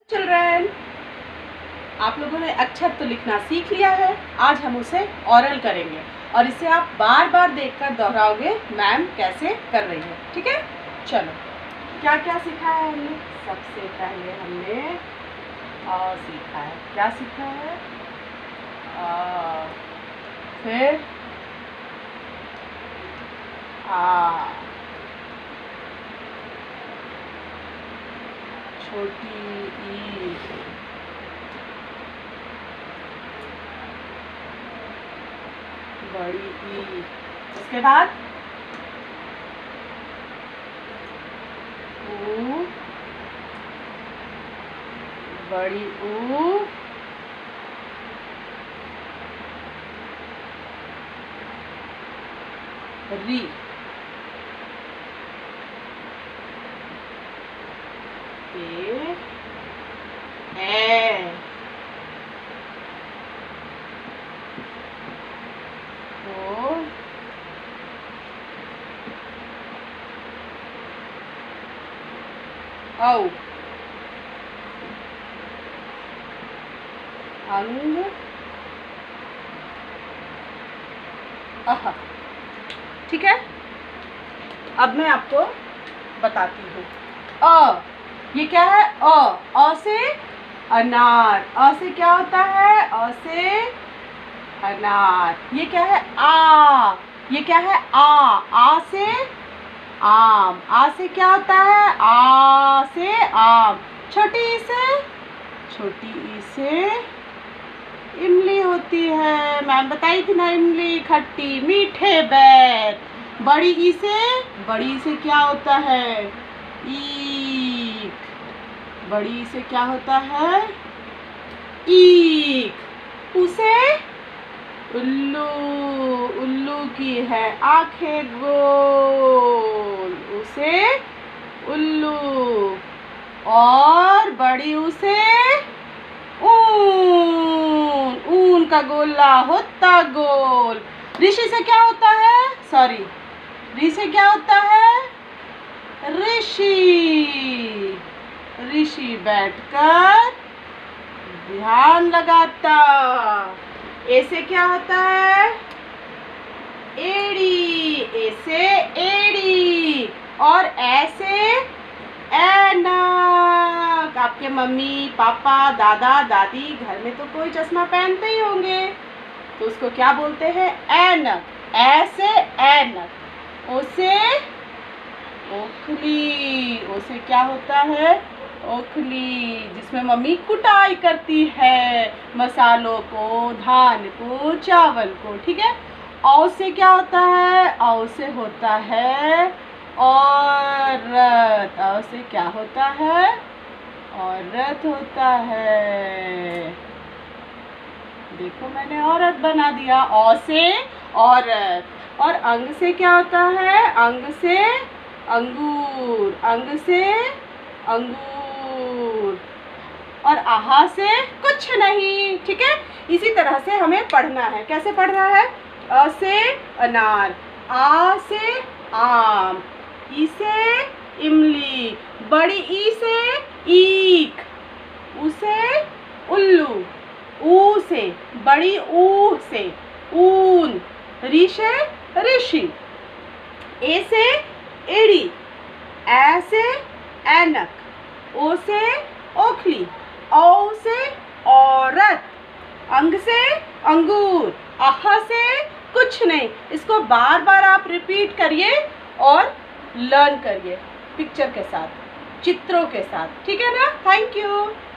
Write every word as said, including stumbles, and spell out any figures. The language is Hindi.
चिल्ड्रन, आप लोगों ने अक्षर तो लिखना सीख लिया है। आज हम उसे ओरल करेंगे और इसे आप बार बार देखकर दोहराओगे मैम कैसे कर रही है। ठीक है, चलो क्या क्या सीखा है हमने। सबसे पहले हमने अ सीखा है। क्या सीखा है? आ, फिर आ, छोटी ई, बड़ी ई, उसके बाद ऊ, बड़ी ऊ, री, ए, ए, ओ, औ, अंग, अह। ठीक है, अब मैं आपको बताती हूँ। अ, ये क्या है? अ, अ से अनार। अ से क्या होता है? अ से अनार। ये क्या है? आ, ये क्या है? आ, आ से आम। आ से क्या होता है? आ से आम। छोटी ई से, छोटी ई से इमली होती है। मैम बताई थी ना, इमली खट्टी मीठे बैर। बड़ी ई से, बड़ी ई से क्या होता है? ईख। बड़ी ई से क्या होता है? ईख। उसे उल्लू, उल्लू की है आंखें गोल, उसे उल्लू। और बड़ी उसे ऊन, ऊन का गोला होता गोल। ऋषि से क्या होता है? सॉरी, ऋषि से क्या होता है? ऋषि। ऋषि बैठकर ध्यान लगाता। ए से क्या होता है? एड़ी। ए से एड़ी। और ऐसे ऐनक। आपके मम्मी पापा दादा दादी घर में तो कोई चश्मा पहनते ही होंगे, तो उसको क्या बोलते हैं? ऐनक। ऐसे ऐनक। ओसे ओखली। ओसे क्या होता है? ओखली, जिसमें मम्मी कुटाई करती है मसालों को, धान को, चावल को। ठीक है। औ से क्या होता है? औ से होता है औरत। औ से क्या होता है? औरत होता है। देखो मैंने औरत बना दिया। औ से औरत। और अंग से क्या होता है? अंग से अंगूर। अंग से अंगूर। और आहा से कुछ नहीं। ठीक है, इसी तरह से हमें पढ़ना है। कैसे पढ़ना है? अ से अनार, आ से आम, ई से इमली, बड़ी ई से ईख, उ से उल्लू, ऊ से बड़ी ऊ से ऊन, री से ऋषि, ए से एड़ी, ऐ से ऐनक, ओ से ओखली, औ से औरत, अंग से अंगूर, आह से कुछ नहीं। इसको बार बार आप रिपीट करिए और लर्न करिए पिक्चर के साथ, चित्रों के साथ। ठीक है ना? Thank you.